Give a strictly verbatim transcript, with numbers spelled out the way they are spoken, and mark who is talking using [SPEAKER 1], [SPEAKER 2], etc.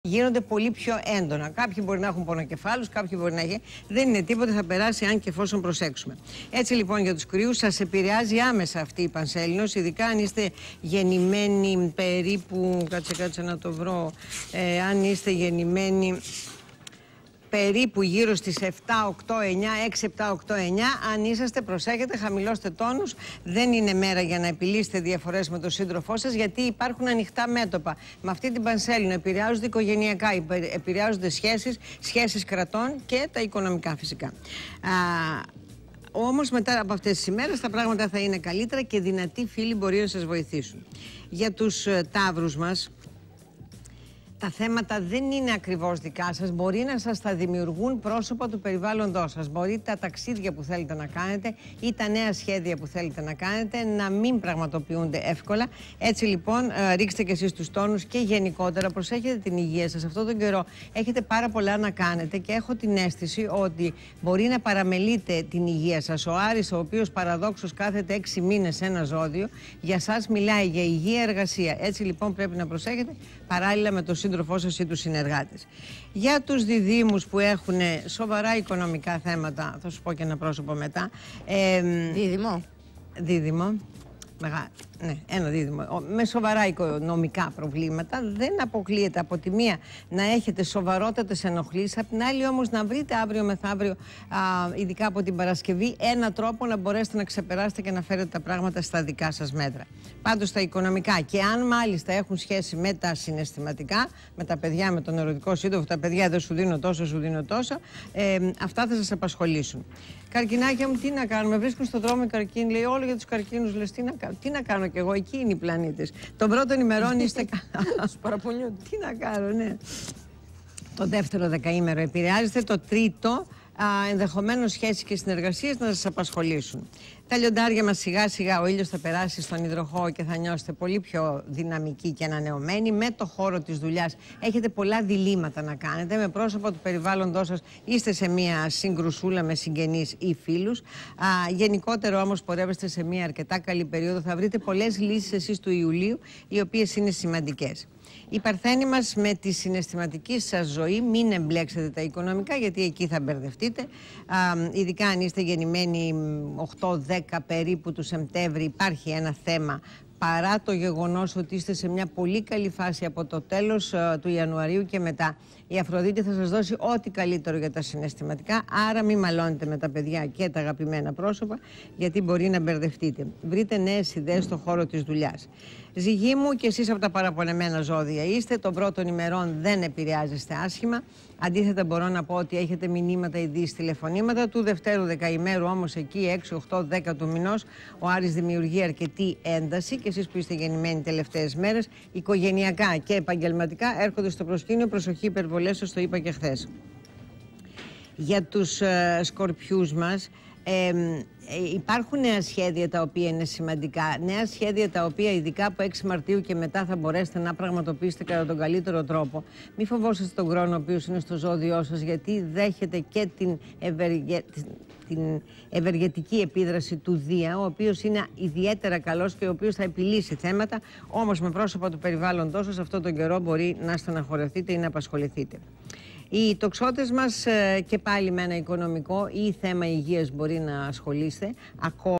[SPEAKER 1] Γίνονται πολύ πιο έντονα. Κάποιοι μπορεί να έχουν πονοκεφάλους, κάποιοι μπορεί να έχει. Δεν είναι τίποτα, θα περάσει αν και εφόσον προσέξουμε. Έτσι λοιπόν για τους κρυούς σας επηρεάζει άμεσα αυτή η πανσέλινος, ειδικά αν είστε γεννημένοι περίπου, κάτσε κάτσε να το βρω, ε, αν είστε γεννημένοι περίπου γύρω στις επτά, οκτώ, εννιά, έξι, επτά, οκτώ, εννιά. Αν είσαστε, προσέχετε, χαμηλώστε τόνους. Δεν είναι μέρα για να επιλύσετε διαφορές με τον σύντροφό σας, γιατί υπάρχουν ανοιχτά μέτωπα. Με αυτή την πανσέλινο επηρεάζονται οικογενειακά, επηρεάζονται σχέσεις, σχέσεις κρατών και τα οικονομικά φυσικά. Α, όμως μετά από αυτές τις ημέρες τα πράγματα θα είναι καλύτερα και δυνατοί φίλοι μπορεί να σας βοηθήσουν. Για τους uh, ταύρους μας, τα θέματα δεν είναι ακριβώς δικά σας, μπορεί να σας τα δημιουργούν πρόσωπα του περιβάλλοντός σας. Μπορεί τα ταξίδια που θέλετε να κάνετε ή τα νέα σχέδια που θέλετε να κάνετε να μην πραγματοποιούνται εύκολα. Έτσι λοιπόν ρίξτε και εσείς τους τόνους και γενικότερα προσέχετε την υγεία σας. Αυτόν τον καιρό έχετε πάρα πολλά να κάνετε και έχω την αίσθηση ότι μπορεί να παραμελείτε την υγεία σας. Ο Άρης, ο οποίος παραδόξως κάθεται έξι μήνες σε ένα ζώδιο, για σας μιλάει για υγεία, εργασία. Έτσι λοιπόν πρέπει να προσέχετε παράλληλα με το σύντροφό σας ή τους συνεργάτες. Για τους διδύμους που έχουν σοβαρά οικονομικά θέματα, θα σου πω και ένα πρόσωπο μετά. Ε,
[SPEAKER 2] Δίδυμο.
[SPEAKER 1] Δίδυμο. Μεγά, ναι, ένα δίδυμο. Με σοβαρά οικονομικά προβλήματα, δεν αποκλείεται από τη μία να έχετε σοβαρότατες ενοχλήσεις, απ' την άλλη όμως να βρείτε αύριο μεθαύριο, α, ειδικά από την Παρασκευή, ένα τρόπο να μπορέσετε να ξεπεράσετε και να φέρετε τα πράγματα στα δικά σας μέτρα. Πάντως τα οικονομικά, και αν μάλιστα έχουν σχέση με τα συναισθηματικά, με τα παιδιά, με τον ερωτικό σύντροφο, τα παιδιά δεν σου δίνω τόσο, σου δίνω τόσο, ε, αυτά θα σας απασχολήσουν. Καρκινάκια μου, τι να κάνουμε, βρίσκουν στον δρόμο οι καρκίνοι, λέει όλο για τους καρκίνους, λες τι να κάνω, τι να κάνω κι εγώ, εκεί είναι οι πλανήτες. Των πρώτων ημερών είστε καλά. Σου παραπονιούνται. Τι να κάνω, ναι. Το δεύτερο δεκαήμερο επηρεάζεται, το τρίτο ενδεχομένως σχέσεις και συνεργασίες να σας απασχολήσουν. Τα λιοντάρια μας σιγά σιγά ο ήλιος θα περάσει στον υδροχόο και θα νιώσετε πολύ πιο δυναμικοί και ανανεωμένοι. Με το χώρο της δουλειάς έχετε πολλά διλήμματα να κάνετε. Με πρόσωπα του περιβάλλοντός σας είστε σε μια συγκρουσούλα με συγγενείς ή φίλους. Α, γενικότερα όμως πορεύεστε σε μια αρκετά καλή περίοδο. Θα βρείτε πολλές λύσεις εσείς του Ιουλίου, οι οποίες είναι σημαντικές. Οι παρθένοι μας, με τη συναισθηματική σας ζωή, μην εμπλέξετε τα οικονομικά, γιατί εκεί θα μπερδευτείτε. Α, ειδικά αν είστε γεννημένοι οκτώ δέκα περίπου του Σεπτέμβρη, υπάρχει ένα θέμα. Παρά το γεγονός ότι είστε σε μια πολύ καλή φάση από το τέλος uh, του Ιανουαρίου και μετά, η Αφροδίτη θα σας δώσει ό,τι καλύτερο για τα συναισθηματικά, άρα μην μαλώνετε με τα παιδιά και τα αγαπημένα πρόσωπα, γιατί μπορεί να μπερδευτείτε. Βρείτε νέες ιδέες στον χώρο της δουλειάς. Ζυγοί μου, και εσείς από τα παραπονεμένα ζώδια είστε, των πρώτων ημερών δεν επηρεάζεστε άσχημα. Αντίθετα μπορώ να πω ότι έχετε μηνύματα, ειδήσεις, τηλεφωνήματα. Του δευτέρου δεκαημέρου όμως εκεί έξι, οκτώ, δέκα του μηνός ο Άρης δημιουργεί αρκετή ένταση και εσείς που είστε γεννημένοι τελευταίες μέρες, οικογενειακά και επαγγελματικά έρχονται στο προσκήνιο. Προσοχή υπερβολές, σας το είπα και χθες. Για τους ε, σκορπιούς μας, Ε, ε, υπάρχουν νέα σχέδια τα οποία είναι σημαντικά, νέα σχέδια τα οποία ειδικά από έξι Μαρτίου και μετά θα μπορέσετε να πραγματοποιήσετε κατά τον καλύτερο τρόπο. Μην φοβόσαστε τον χρόνο ο οποίος είναι στο ζώδιό σας, γιατί δέχεται και την, ευεργε... την ευεργετική επίδραση του Δία, ο οποίος είναι ιδιαίτερα καλός και ο οποίος θα επιλύσει θέματα, όμως με πρόσωπα του περιβάλλοντός σας αυτόν τον καιρό μπορεί να στεναχωρευτείτε ή να απασχοληθείτε. Οι τοξότες μας, και πάλι με ένα οικονομικό ή θέμα υγείας μπορεί να ασχολείστε. Ακόμα